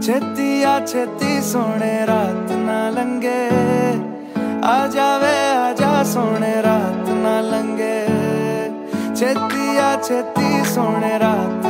छेती आ छेती सोने रात ना लंगे, आ जावे आजा सोने रात ना लंगे। छेती आ छेती सोने रात